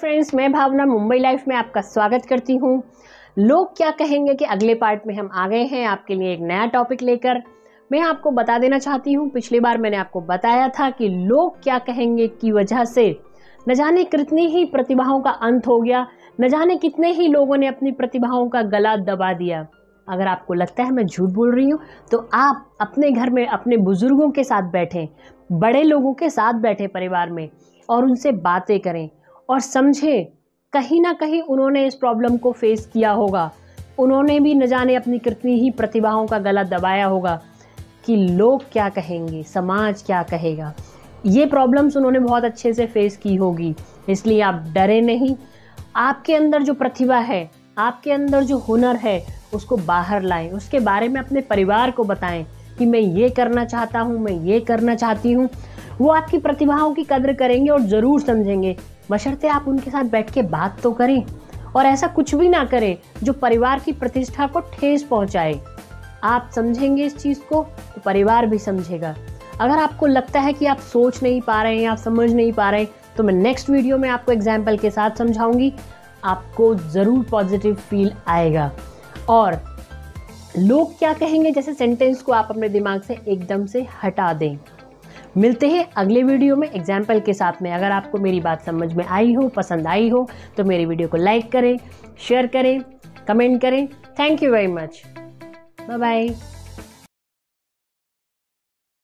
Friends, मैं भावना Mumbai life में आपका स्वागत करती हूँ। लोग क्या कहेंगे कि अगले पार्ट में हम आ गए हैं आपके लिए एक नया टॉपिक लेकर। मैं आपको बता देना चाहती हूँ, पिछली बार मैंने आपको बताया था कि लोग क्या कहेंगे की वजह से न जाने कितनी ही प्रतिभाओं का अंत हो गया, न जाने कितने ही लोगों ने अपनी प्रतिभाओं का गला दबा दिया। अगर आपको लगता है मैं झूठ बोल रही हूँ तो आप अपने घर में अपने बुजुर्गों के साथ बैठें, बड़े लोगों के साथ बैठें परिवार में और उनसे बातें करें और समझें कहीं ना कहीं उन्होंने इस प्रॉब्लम को फेस किया होगा। उन्होंने भी न जाने अपनी कितनी ही प्रतिभाओं का गला दबाया होगा कि लोग क्या कहेंगे, समाज क्या कहेगा। ये प्रॉब्लम्स उन्होंने बहुत अच्छे से फेस की होगी, इसलिए आप डरे नहीं। आपके अंदर जो प्रतिभा है, आपके अंदर जो हुनर है, उसको बाहर लाएं। उसके बारे में अपने परिवार को बताएं कि मैं ये करना चाहता हूँ, मैं ये करना चाहती हूँ। वो आपकी प्रतिभाओं की कद्र करेंगे और ज़रूर समझेंगे, बशर्ते आप उनके साथ बैठ के बात तो करें और ऐसा कुछ भी ना करें जो परिवार की प्रतिष्ठा को ठेस पहुंचाए। आप समझेंगे इस चीज़ को तो परिवार भी समझेगा। अगर आपको लगता है कि आप सोच नहीं पा रहे हैं, आप समझ नहीं पा रहे हैं, तो मैं नेक्स्ट वीडियो में आपको एग्जाम्पल के साथ समझाऊंगी। आपको ज़रूर पॉजिटिव फील आएगा। और लोग क्या कहेंगे जैसे सेंटेंस को आप अपने दिमाग से एकदम से हटा दें। मिलते हैं अगले वीडियो में एग्जाम्पल के साथ में। अगर आपको मेरी बात समझ में आई हो, पसंद आई हो, तो मेरी वीडियो को लाइक करें, शेयर करें, कमेंट करें। Thank you very much. Bye bye.